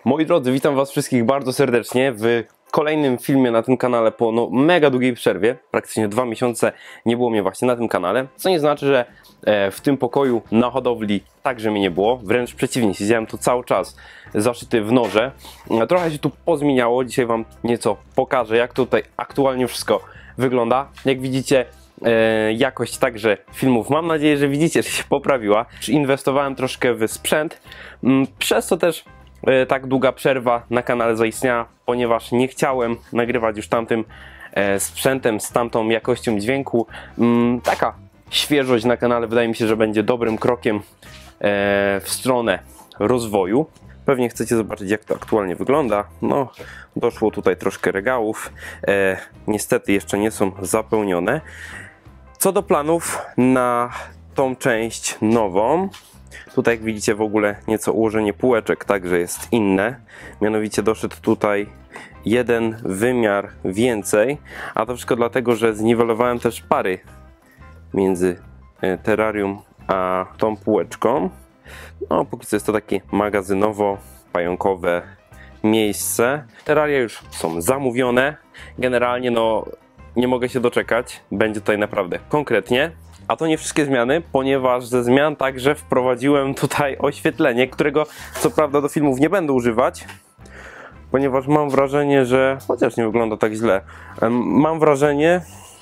Moi drodzy, witam was wszystkich bardzo serdecznie w kolejnym filmie na tym kanale po mega długiej przerwie. Praktycznie 2 miesiące nie było mnie właśnie na tym kanale, co nie znaczy, że w tym pokoju na hodowli także mnie nie było. Wręcz przeciwnie, siedziałem tu cały czas zaszyty w norze. Trochę się tu pozmieniało, dzisiaj wam nieco pokażę, jak tutaj aktualnie wszystko wygląda. Jak widzicie, jakość także filmów, mam nadzieję, że widzicie, że się poprawiła. Inwestowałem troszkę w sprzęt, przez co też tak długa przerwa na kanale zaistniała, ponieważ nie chciałem nagrywać już tamtym sprzętem, z tamtą jakością dźwięku. Taka świeżość na kanale wydaje mi się, że będzie dobrym krokiem w stronę rozwoju. Pewnie chcecie zobaczyć, jak to aktualnie wygląda. No, doszło tutaj troszkę regałów. Niestety jeszcze nie są zapełnione. Co do planów na tą część nową, tutaj jak widzicie w ogóle nieco ułożenie półeczek także jest inne. Mianowicie doszedł tutaj jeden wymiar więcej, a to wszystko dlatego, że zniwelowałem też pary między terrarium a tą półeczką. No, póki co jest to takie magazynowo-pająkowe miejsce. Terraria już są zamówione. Generalnie nie mogę się doczekać. Będzie tutaj naprawdę konkretnie. A to nie wszystkie zmiany, ponieważ ze zmian także wprowadziłem tutaj oświetlenie, którego co prawda do filmów nie będę używać, ponieważ mam wrażenie, że chociaż nie wygląda tak źle, mam wrażenie,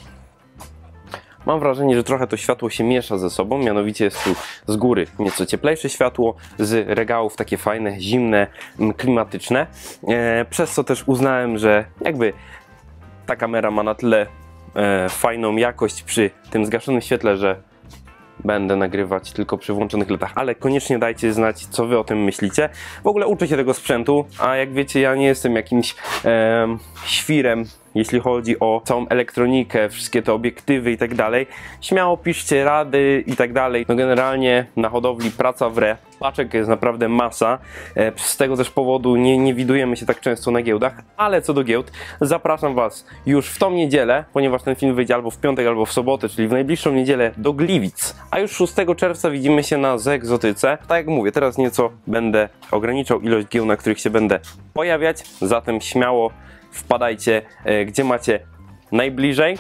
że trochę to światło się miesza ze sobą. Mianowicie jest tu z góry nieco cieplejsze światło, z regałów takie fajne, zimne, klimatyczne, przez co też uznałem, że jakby ta kamera ma na tyle fajną jakość przy tym zgaszonym świetle, że będę nagrywać tylko przy włączonych LEDach, ale koniecznie dajcie znać, co wy o tym myślicie. W ogóle uczę się tego sprzętu, a jak wiecie, ja nie jestem jakimś świrem, jeśli chodzi o całą elektronikę, wszystkie te obiektywy i tak dalej. Śmiało piszcie rady i tak dalej. No generalnie na hodowli praca w re. Paczek jest naprawdę masa. Z tego też powodu nie widujemy się tak często na giełdach, ale co do giełd, zapraszam was już w tą niedzielę, ponieważ ten film wyjdzie albo w piątek, albo w sobotę, czyli w najbliższą niedzielę do Gliwic. A już 6 czerwca widzimy się na Zegzotyce. Tak jak mówię, teraz nieco będę ograniczał ilość giełd, na których się będę pojawiać, zatem śmiało wpadajcie, gdzie macie najbliżej.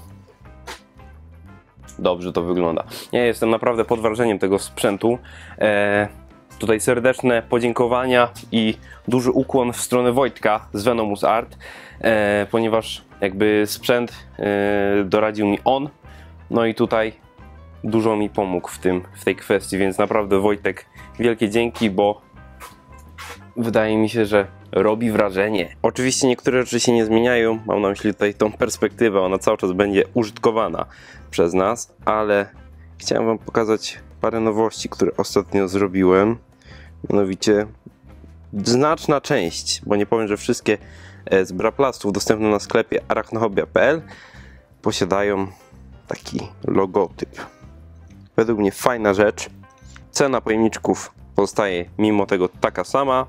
Dobrze to wygląda. Ja jestem naprawdę pod wrażeniem tego sprzętu. Tutaj serdeczne podziękowania i duży ukłon w stronę Wojtka z Venomous Art, ponieważ jakby sprzęt doradził mi on, no i tutaj dużo mi pomógł w tej kwestii, więc naprawdę Wojtek, wielkie dzięki, bo wydaje mi się, że robi wrażenie. Oczywiście niektóre rzeczy się nie zmieniają, mam na myśli tutaj tą perspektywę, ona cały czas będzie użytkowana przez nas, ale chciałem wam pokazać parę nowości, które ostatnio zrobiłem. Mianowicie znaczna część, bo nie powiem, że wszystkie z braplastów dostępne na sklepie arachnohobia.pl posiadają taki logotyp. Według mnie fajna rzecz. Cena pojemniczków pozostaje mimo tego taka sama.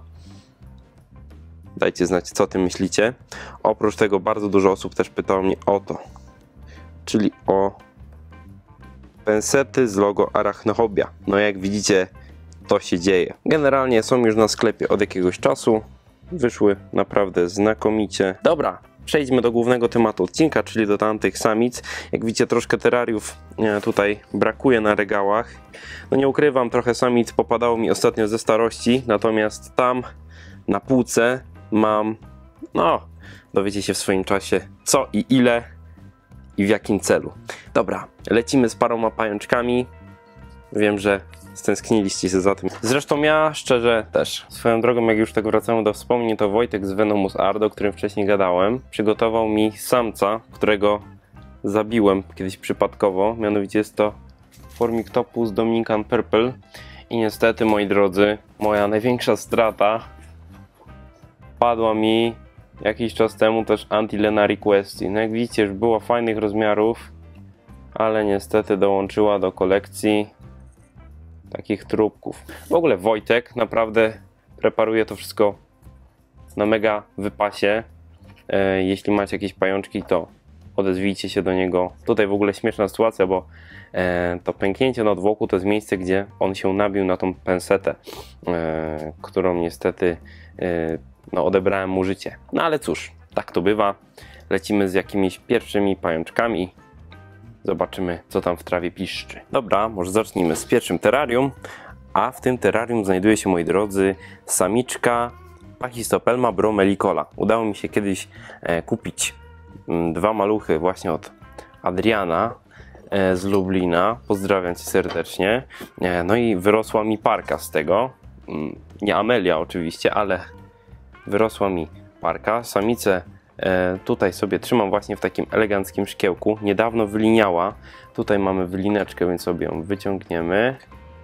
Dajcie znać, co o tym myślicie. Oprócz tego bardzo dużo osób też pytało mnie o to, czyli o pensety z logo Arachnohobia. No jak widzicie, to się dzieje. Generalnie są już na sklepie od jakiegoś czasu. Wyszły naprawdę znakomicie. Dobra, przejdźmy do głównego tematu odcinka, czyli do tamtych samic. Jak widzicie, troszkę terrariów tutaj brakuje na regałach. No nie ukrywam, trochę samic popadało mi ostatnio ze starości, natomiast tam na półce mam, dowiecie się w swoim czasie co i ile i w jakim celu. Dobra, lecimy z paroma pajączkami. Wiem, że stęskniliście się za tym. Zresztą ja szczerze też. Swoją drogą, jak już tak wracamy do wspomnień, to Wojtek z Venomous Art, o którym wcześniej gadałem, przygotował mi samca, którego zabiłem kiedyś przypadkowo. Mianowicie jest to Formictopus Dominican Purple. I niestety, moi drodzy, moja największa strata padła mi jakiś czas temu też Antilena Requesti. No jak widzicie, już była fajnych rozmiarów, ale niestety dołączyła do kolekcji takich trupków. W ogóle Wojtek naprawdę preparuje to wszystko na mega wypasie. Jeśli macie jakieś pajączki, to odezwijcie się do niego. Tutaj w ogóle śmieszna sytuacja, bo to pęknięcie na odwłoku to jest miejsce, gdzie on się nabił na tą pensetę, którą niestety no, odebrałem mu życie. No ale cóż, tak to bywa. Lecimy z jakimiś pierwszymi pajączkami. Zobaczymy, co tam w trawie piszczy. Dobra, może zacznijmy z pierwszym terrarium. A w tym terrarium znajduje się, moi drodzy, samiczka Pachystopelma bromelicola. Udało mi się kiedyś kupić dwa maluchy właśnie od Adriana z Lublina. Pozdrawiam cię serdecznie. No i wyrosła mi parka z tego. Nie Amelia oczywiście, ale wyrosła mi parka. Samicę tutaj sobie trzymam właśnie w takim eleganckim szkiełku. Niedawno wyliniała. Tutaj mamy wylineczkę, więc sobie ją wyciągniemy.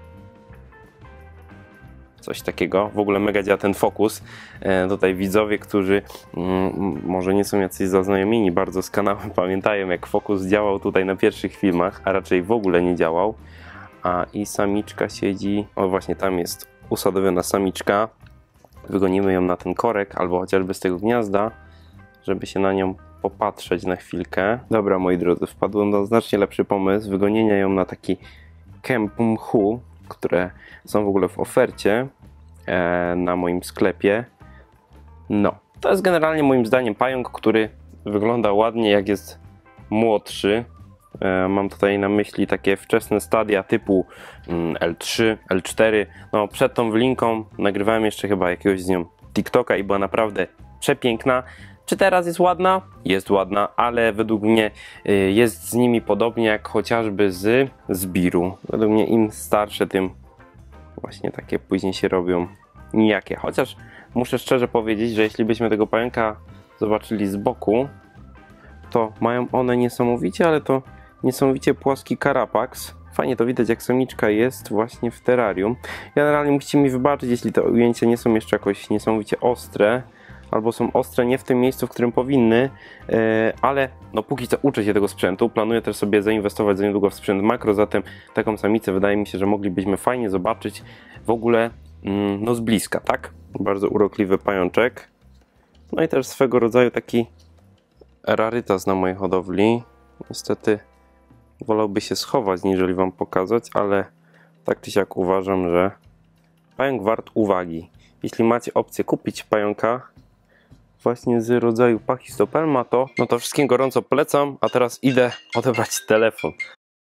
Coś takiego. W ogóle mega działa ten fokus. Tutaj widzowie, którzy może nie są jacyś zaznajomieni bardzo z kanałem, pamiętają, jak fokus działał tutaj na pierwszych filmach, a raczej w ogóle nie działał. I samiczka siedzi, o właśnie tam jest usadowiona samiczka. Wygonimy ją na ten korek albo chociażby z tego gniazda, żeby się na nią popatrzeć na chwilkę. Dobra, moi drodzy, wpadłem na znacznie lepszy pomysł wygonienia ją na taki kęp mchu, które są w ogóle w ofercie na moim sklepie. No, to jest generalnie moim zdaniem pająk, który wygląda ładnie, jak jest młodszy. Mam tutaj na myśli takie wczesne stadia typu L3, L4. No, przed tą wylinką nagrywałem jeszcze chyba jakiegoś z nią TikToka i była naprawdę przepiękna. Czy teraz jest ładna? Jest ładna, ale według mnie jest z nimi podobnie jak chociażby z Zbiru. Według mnie im starsze, tym właśnie takie później się robią nijakie. Chociaż muszę szczerze powiedzieć, że jeśli byśmy tego pająka zobaczyli z boku, to mają one niesamowicie, ale to niesamowicie płaski karapax. Fajnie to widać, jak samiczka jest właśnie w terrarium. Generalnie musicie mi wybaczyć, jeśli te ujęcia nie są jeszcze jakoś niesamowicie ostre, albo są ostre nie w tym miejscu, w którym powinny, ale no póki co uczę się tego sprzętu. Planuję też sobie zainwestować za niedługo w sprzęt makro, zatem taką samicę wydaje mi się, że moglibyśmy fajnie zobaczyć w ogóle no z bliska, tak? Bardzo urokliwy pajączek. No i też swego rodzaju taki rarytas na mojej hodowli. Niestety wolałby się schować, niżeli wam pokazać, ale tak czy siak uważam, że pająk wart uwagi. Jeśli macie opcję kupić pająka właśnie z rodzaju Pachystopelma, no to wszystkim gorąco polecam, a teraz idę odebrać telefon.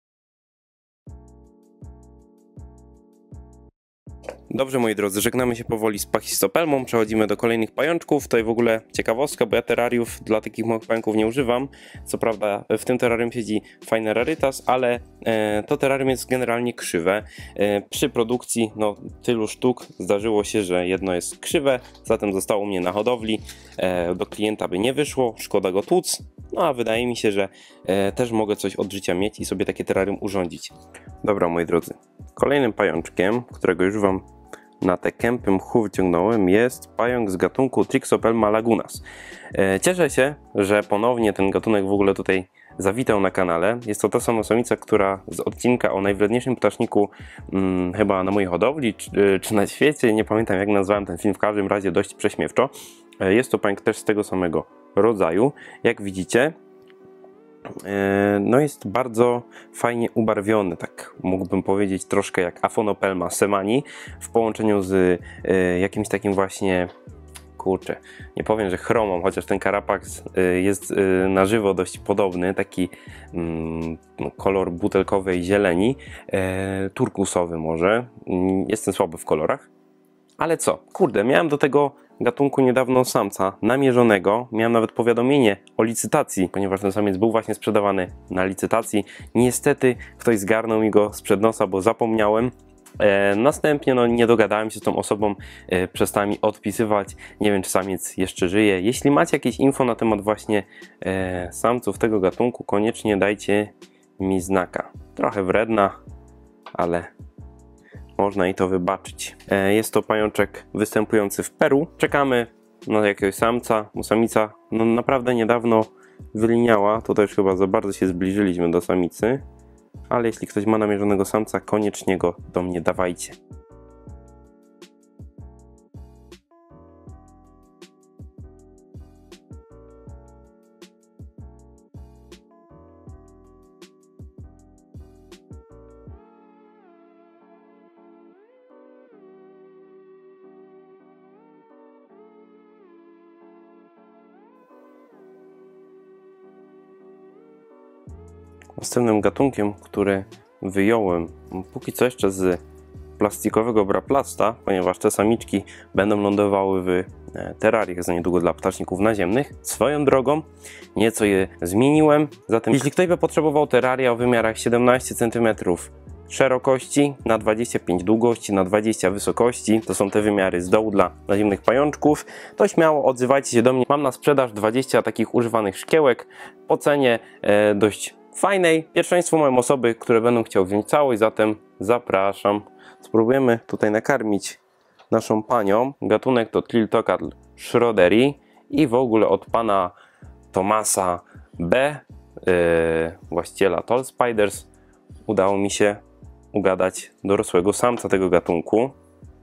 Dobrze, moi drodzy, żegnamy się powoli z Pachystopelmą, przechodzimy do kolejnych pajączków. Tutaj w ogóle ciekawostka, bo ja terrariów dla takich małych pająków nie używam. Co prawda w tym terrarium siedzi fajny rarytas, ale to terrarium jest generalnie krzywe. Przy produkcji no, tylu sztuk zdarzyło się, że jedno jest krzywe, zatem zostało u mnie na hodowli. Do klienta by nie wyszło, szkoda go tłuc. No a wydaje mi się, że też mogę coś od życia mieć i sobie takie terrarium urządzić. Dobra, moi drodzy, kolejnym pajączkiem, którego już wam na te kępy mchu wyciągnąłem, jest pająk z gatunku Trixopelma lagunas. Cieszę się, że ponownie ten gatunek w ogóle tutaj zawitał na kanale. Jest to ta sama samica, która z odcinka o najwredniejszym ptaszniku chyba na mojej hodowli, czy na świecie, nie pamiętam jak nazwałem ten film, w każdym razie dość prześmiewczo. Jest to pająk też z tego samego rodzaju. Jak widzicie, no jest bardzo fajnie ubarwiony, tak mógłbym powiedzieć troszkę jak Aphonopelma semani w połączeniu z jakimś takim właśnie, kurczę, nie powiem, że chromą, chociaż ten karapax jest na żywo dość podobny, taki kolor butelkowej zieleni, turkusowy może, jestem słaby w kolorach. Ale co? Kurde, miałem do tego gatunku niedawno samca namierzonego. Miałem nawet powiadomienie o licytacji, ponieważ ten samiec był właśnie sprzedawany na licytacji. Niestety ktoś zgarnął mi go sprzed nosa, bo zapomniałem. Następnie no, nie dogadałem się z tą osobą, przestała mi odpisywać. Nie wiem, czy samiec jeszcze żyje. Jeśli macie jakieś info na temat właśnie samców tego gatunku, koniecznie dajcie mi znaka. Trochę wredna, ale można i to wybaczyć. Jest to pajączek występujący w Peru. Czekamy na jakiegoś samca, bo samica no naprawdę niedawno wyliniała. Tutaj już chyba za bardzo się zbliżyliśmy do samicy. Ale jeśli ktoś ma namierzonego samca, koniecznie go do mnie dawajcie. Następnym gatunkiem, który wyjąłem póki co jeszcze z plastikowego braplasta, ponieważ te samiczki będą lądowały w terrariach za niedługo dla ptaszników naziemnych. Swoją drogą nieco je zmieniłem, zatem jeśli ktoś by potrzebował terraria o wymiarach 17 cm szerokości, na 25 długości, na 20 wysokości, to są te wymiary z dołu dla naziemnych pajączków, to śmiało odzywajcie się do mnie. Mam na sprzedaż 20 takich używanych szkiełek po cenie dość fajnej. Pierwszeństwo mają osoby, które będą chciały wziąć całość, zatem zapraszam. Spróbujemy tutaj nakarmić naszą panią. Gatunek to Triltocatl schroderi i w ogóle od pana Thomasa B., właściciela Tall Spiders, udało mi się ugadać dorosłego samca tego gatunku.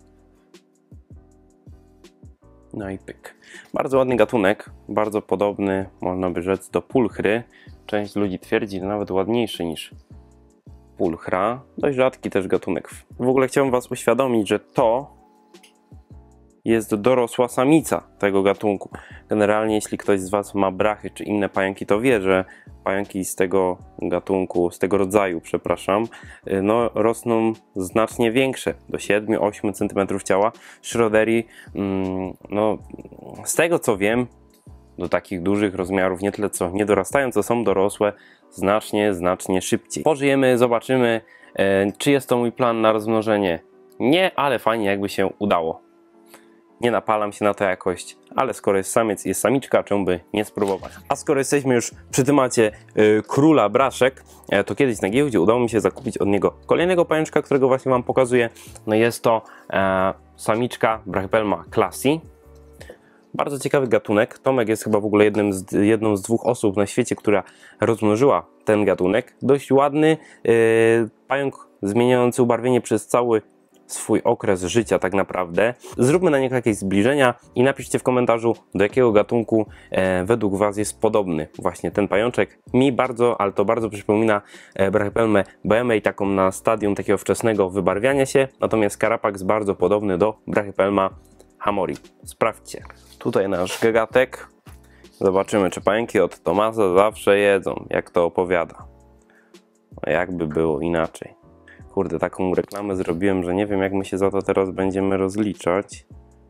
No i pyk. Bardzo ładny gatunek, bardzo podobny, można by rzec, do pulchry. Część ludzi twierdzi, że nawet ładniejszy niż pulchra. Dość rzadki też gatunek. W ogóle chciałbym was uświadomić, że to jest dorosła samica tego gatunku. Generalnie jeśli ktoś z was ma brachy czy inne pająki, to wie, że pająki z tego gatunku, z tego rodzaju, przepraszam, no rosną znacznie większe, do 7-8 cm ciała. Schroderi, no z tego co wiem, do takich dużych rozmiarów nie tyle co nie dorastają, co są dorosłe znacznie szybciej. Pożyjemy, zobaczymy, czy jest to mój plan na rozmnożenie. Nie, ale fajnie jakby się udało. Nie napalam się na to jakoś, ale skoro jest samiec i jest samiczka, czemu by nie spróbować? A skoro jesteśmy już przy temacie króla braszek, to kiedyś na giełdzie udało mi się zakupić od niego kolejnego pajączka, którego właśnie wam pokazuję. No jest to samiczka Brachypelma classy. Bardzo ciekawy gatunek. Tomek jest chyba w ogóle jedną z 2 osób na świecie, która rozmnożyła ten gatunek. Dość ładny pająk zmieniający ubarwienie przez cały swój okres życia tak naprawdę. Zróbmy na niego jakieś zbliżenia i napiszcie w komentarzu, do jakiego gatunku według was jest podobny właśnie ten pajączek. Mi bardzo, ale to bardzo przypomina Brachypelmę boehmej, taką na stadium takiego wczesnego wybarwiania się, natomiast karapak jest bardzo podobny do Brachypelma hamori. Sprawdźcie. Tutaj nasz gagatek. Zobaczymy, czy pająki od Thomasa zawsze jedzą, jak to opowiada. A jakby było inaczej. Kurde, taką reklamę zrobiłem, że nie wiem, jak my się za to teraz będziemy rozliczać.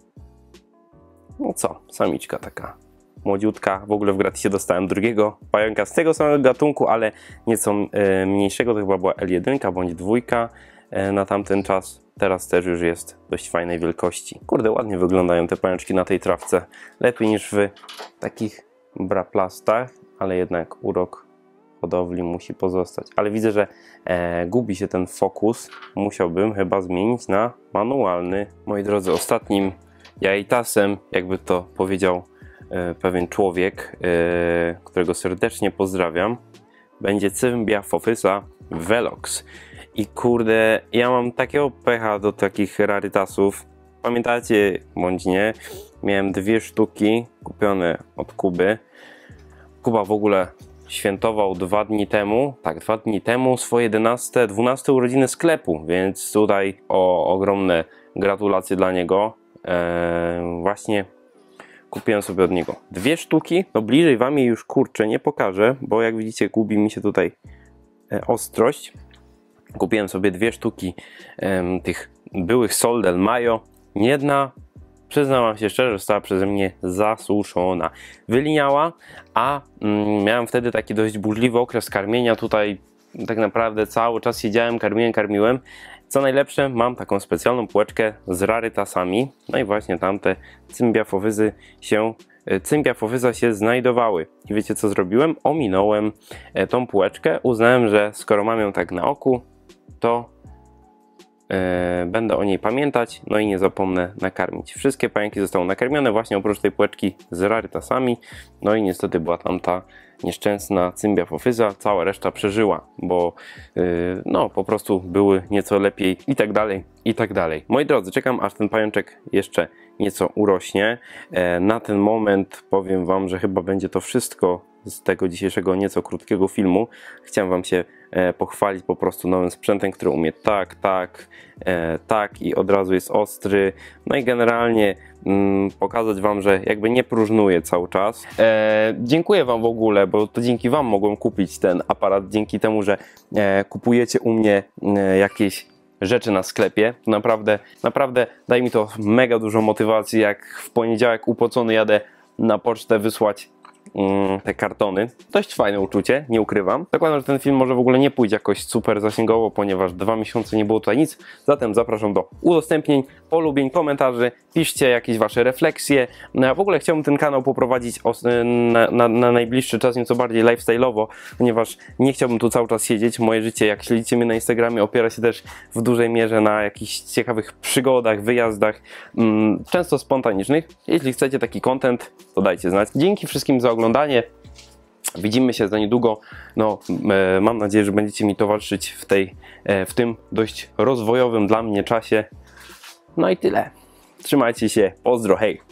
No co, samiczka taka młodziutka. W ogóle w gratisie dostałem drugiego pająka z tego samego gatunku, ale nieco mniejszego. To chyba była L1 bądź 2 na tamten czas. Teraz też już jest dość fajnej wielkości. Kurde, ładnie wyglądają te pajączki na tej trawce. Lepiej niż w takich braplastach, ale jednak urok hodowli musi pozostać. Ale widzę, że gubi się ten fokus. Musiałbym chyba zmienić na manualny. Moi drodzy, ostatnim jajtasem, jakby to powiedział pewien człowiek, którego serdecznie pozdrawiam, będzie Cymbiaphophysa velox. I kurde, ja mam takiego pecha do takich rarytasów. Pamiętacie, bądź nie, miałem 2 sztuki kupione od Kuby. Kuba w ogóle świętował 2 dni temu, tak, 2 dni temu swoje 12 urodziny sklepu, więc tutaj ogromne gratulacje dla niego. Właśnie kupiłem sobie od niego 2 sztuki, no bliżej wam jej już kurczę nie pokażę, bo jak widzicie gubi mi się tutaj ostrość. Kupiłem sobie 2 sztuki tych byłych Sol del Mayo. Jedna, przyznam wam się szczerze, została przeze mnie zasuszona. Wyliniała, a miałem wtedy taki dość burzliwy okres karmienia. Tutaj tak naprawdę cały czas siedziałem, karmiłem. Co najlepsze, mam taką specjalną półeczkę z rarytasami. No i właśnie tamte Cymbiapophysa się znajdowały. I wiecie co zrobiłem? Ominąłem tą półeczkę. Uznałem, że skoro mam ją tak na oku, to będę o niej pamiętać, no i nie zapomnę nakarmić. Wszystkie pająki zostały nakarmione właśnie oprócz tej półeczki z rarytasami. No i niestety była tam ta nieszczęsna Cymbiapophysa, cała reszta przeżyła, bo no po prostu były nieco lepiej i tak dalej, i tak dalej. Moi drodzy, czekam aż ten pajączek jeszcze nieco urośnie. Na ten moment powiem wam, że chyba będzie to wszystko z tego dzisiejszego nieco krótkiego filmu. Chciałem Wam się pochwalić po prostu nowym sprzętem, który umie tak i od razu jest ostry. No i generalnie pokazać Wam, że jakby nie próżnuję cały czas. Dziękuję Wam w ogóle, bo to dzięki Wam mogłem kupić ten aparat, dzięki temu, że kupujecie u mnie jakieś rzeczy na sklepie. To naprawdę daje mi to mega dużo motywacji, jak w poniedziałek upocony jadę na pocztę wysłać te kartony. Dość fajne uczucie, nie ukrywam. Zakładam, że ten film może w ogóle nie pójdzie jakoś super zasięgowo, ponieważ 2 miesiące nie było tutaj nic. Zatem zapraszam do udostępnień, polubień, komentarzy. Piszcie jakieś Wasze refleksje. W ogóle chciałbym ten kanał poprowadzić na najbliższy czas nieco bardziej lifestyle'owo, ponieważ nie chciałbym tu cały czas siedzieć. Moje życie, jak śledzicie mnie na Instagramie, opiera się też w dużej mierze na jakichś ciekawych przygodach, wyjazdach, często spontanicznych. Jeśli chcecie taki content, to dajcie znać. Dzięki wszystkim za oglądanie. Widzimy się za niedługo. No, mam nadzieję, że będziecie mi towarzyszyć w tym dość rozwojowym dla mnie czasie. No i tyle. Trzymajcie się. Pozdro, hej!